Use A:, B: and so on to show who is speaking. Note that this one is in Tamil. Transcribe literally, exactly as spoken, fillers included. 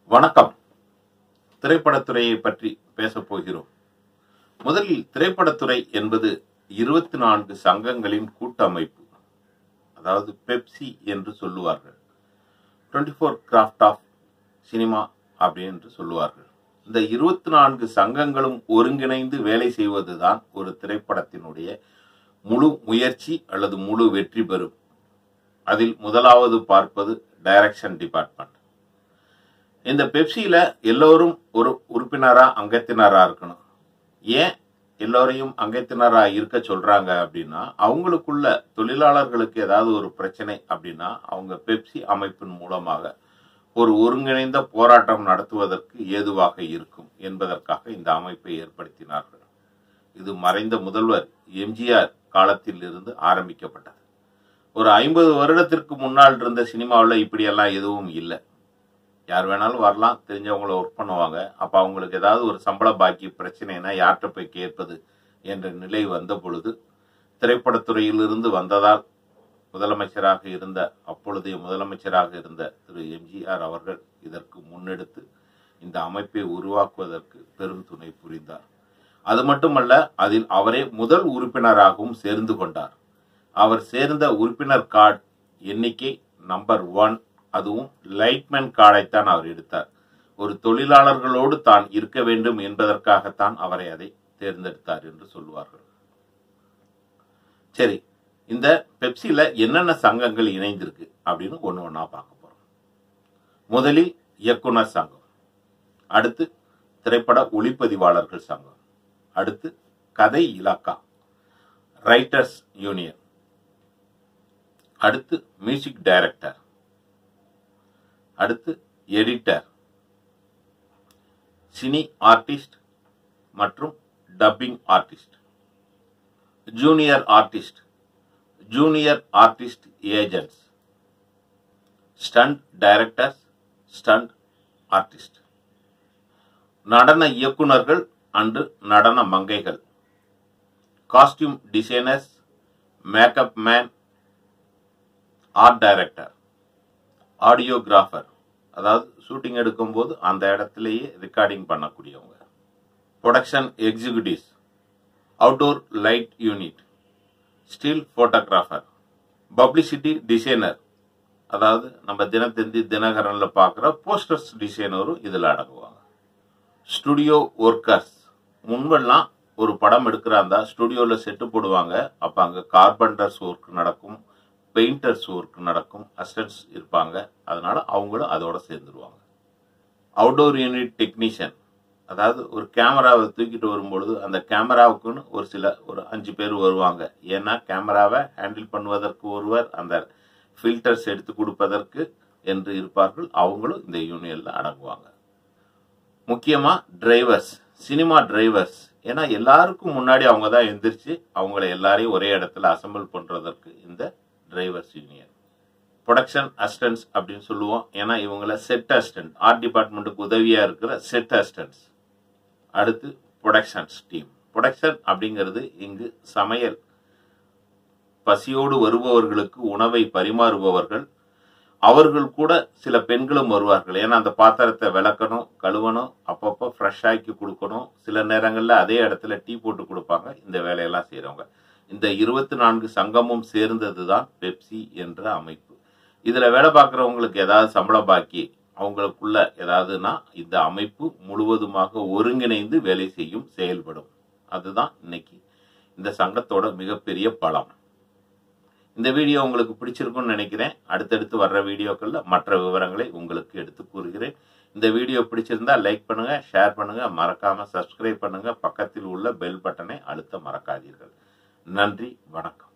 A: வணக்கம். திரைப்படத்துறையை பற்றி பேசப் போகிறோம். முதலில் திரைப்படத்துறை என்பது இருபத்தி நான்கு சங்கங்களின் கூட்டமைப்பு. அதாவது பெப்சி என்று சொல்லுவார்கள். Twenty four craft of cinema அப்படி என்று சொல்லுவார்கள். இந்த இருபத்தி நான்கு சங்கங்களும் ஒருங்கிணைந்து வேலை செய்வதுதான் ஒரு திரைப்படத்தினுடைய முழு முயற்சி அல்லது முழு வெற்றி பெறும். அதில் முதலாவது பார்ப்பது டைரக்ஷன் டிபார்ட்மெண்ட். இந்த பெப்சியில எல்லோரும் ஒரு உறுப்பினரா அங்கத்தினரா இருக்கணும். ஏன் எல்லோரையும் அங்கத்தினரா இருக்க சொல்றாங்க அப்படின்னா, அவங்களுக்குள்ள தொழிலாளர்களுக்கு ஏதாவது ஒரு பிரச்சனை அப்படின்னா அவங்க பெப்சி அமைப்பின் மூலமாக ஒரு ஒருங்கிணைந்த போராட்டம் நடத்துவதற்கு ஏதுவாக இருக்கும் என்பதற்காக இந்த அமைப்பை ஏற்படுத்தினார்கள். இது மறைந்த முதல்வர் எம்ஜிஆர் காலத்தில் இருந்து ஆரம்பிக்கப்பட்டது. ஒரு ஐம்பது வருடத்திற்கு முன்னால் இருந்த சினிமாவில் இப்படியெல்லாம் எதுவும் இல்லை. யார் வேணாலும் வரலாம், தெரிஞ்சவங்கள ஒர்க் பண்ணுவாங்க. அப்போ அவங்களுக்கு ஏதாவது ஒரு சம்பள பாக்கி பிரச்சனைனா யார்கிட்ட போய் கேட்பது என்ற நிலை வந்த பொழுது, திரைப்படத்துறையிலிருந்து வந்ததால் முதலமைச்சராக இருந்த அப்பொழுதைய முதலமைச்சராக இருந்த திரு எம்ஜிஆர் அவர்கள் இதற்கு முன்னெடுத்து இந்த அமைப்பை உருவாக்குவதற்கு பெரும் துணை புரிந்தார். அது மட்டுமல்ல, அதில் அவரே முதல் உறுப்பினராகவும் சேர்ந்து கொண்டார். அவர் சேர்ந்த உறுப்பினர் கார்டு எண்ணிக்கை நம்பர் ஒன். அதுவும் லைட்மேன் கார்டைத்தான் அவர் எடுத்தார். ஒரு தொழிலாளர்களோடு தான் இருக்க வேண்டும் என்பதற்காகத்தான் அவரை அதை தேர்ந்தெடுத்தார் என்று சொல்லுவார்கள். சரி, இந்த பெப்சில என்னென்ன சங்கங்கள் இணைந்திருக்கு அப்படின்னு ஒன்று ஒன்றா பார்க்க போறோம். முதலில் இயக்குனர் சங்கம், அடுத்து திரைப்பட ஒளிப்பதிவாளர்கள் சங்கம், அடுத்து கதை இலாக்கா, ரைட்டர்ஸ் யூனியன், அடுத்து மியூசிக் டைரக்டர், அடுத்து எடிட்டர், சினி ஆர்டிஸ்ட் மற்றும் dubbing artist, junior artist, junior artist agents, stunt directors, stunt artist, நடன இயக்குனர்கள் அண்டு நடன மங்கைகள், costume designers, makeup man, art director, audiographer, அதாவது ஷூட்டிங் எடுக்கும் போது அந்த இடத்திலேயே ரெக்கார்டிங் பண்ணக்கூடியவங்க, production executives, outdoor light unit, still photographer, publicity designer, அதாவது நம்ம தினத்தந்தி தினகரன்ல பார்க்குற போஸ்டர்ஸ் டிசைனரும் இதில் அடங்குவாங்க, ஸ்டுடியோ ஒர்க்கர்ஸ். முன்பெல்லாம் ஒரு படம் எடுக்கிறாந்தா ஸ்டுடியோவில் செட்டு போடுவாங்க. அப்போ அங்கே கார்பெண்டர்ஸ் ஒர்க் நடக்கும், பெயிண்டர்ஸ் ஒர்க் நடக்கும், அசிஸ்டன்ட்ஸ் இருப்பாங்க. அதனால அவங்களும் அதோட சேர்ந்துருவாங்க. அவுட்டோர் யூனிட் டெக்னீஷியன், அதாவது ஒரு கேமராவை தூக்கிட்டு வரும்பொழுது அந்த கேமராவுக்குன்னு ஒரு சில ஒரு அஞ்சு பேர் வருவாங்க. ஏன்னா கேமராவை ஹேண்டில் பண்ணுவதற்கு ஒருவர், அந்த ஃபில்டர்ஸ் எடுத்து கொடுப்பதற்கு என்று இருப்பார்கள். அவங்களும் இந்த யூனியன்ல அடங்குவாங்க. முக்கியமா டிரைவர்ஸ், சினிமா டிரைவர்ஸ். ஏன்னா எல்லாருக்கும் முன்னாடி அவங்க தான் எந்திரிச்சு அவங்கள எல்லாரையும் ஒரே இடத்துல அசம்பிள் பண்றதற்கு இந்த டிரைவர்ஸ் யூனியன். ப்ரொடக்ஷன் அசிஸ்டன்ட்ஸ் அப்படின்னு சொல்லுவோம். ஏன்னா இவங்கள செட் அசிஸ்டன்ட், ஆர்ட் டிபார்ட்மெண்ட்டுக்கு உதவியா இருக்கிற செட் அசிஸ்டன்ட்ஸ். அடுத்து ப்ரொடக்ஷன்ஸ் டீம். ப்ரொடக்ஷன் அப்படிங்கிறது இங்கு சமையல், பசியோடு வருபவர்களுக்கு உணவை பரிமாறுபவர்கள். அவர்கள் கூட சில பெண்களும் வருவார்கள். ஏன்னா அந்த பாத்திரத்தை விளக்கணும், கழுவணும், அப்பப்போ ஃப்ரெஷ் ஆக்கி கொடுக்கணும். சில நேரங்களில் அதே இடத்துல டீ போட்டு கொடுப்பாங்க. இந்த வேலையெல்லாம் செய்கிறவங்க. இந்த இருபத்தி நான்கு சங்கமும் சேர்ந்தது தான் பெப்சி என்ற அமைப்பு. இதில் வேலை பார்க்குறவங்களுக்கு ஏதாவது சம்பள பாக்கி அவங்களுக்குள்ள ஏதாவதுன்னா இந்த அமைப்பு முழுவதுமாக ஒருங்கிணைந்து வேலை செய்யும், செயல்படும். அதுதான் இன்னைக்கு இந்த சங்கத்தோட மிகப்பெரிய பலம். இந்த வீடியோ உங்களுக்கு பிடிச்சிருக்கும்னு நினைக்கிறேன். அடுத்தடுத்து வர்ற வீடியோக்களில் மற்ற விவரங்களை உங்களுக்கு எடுத்து கூறுகிறேன். இந்த வீடியோ பிடிச்சிருந்தா லைக் பண்ணுங்க, ஷேர் பண்ணுங்க, மறக்காம சப்ஸ்கிரைப் பண்ணுங்க. பக்கத்தில் உள்ள பெல் பட்டனை அழுத்த மறக்காதீர்கள். நன்றி, வணக்கம்.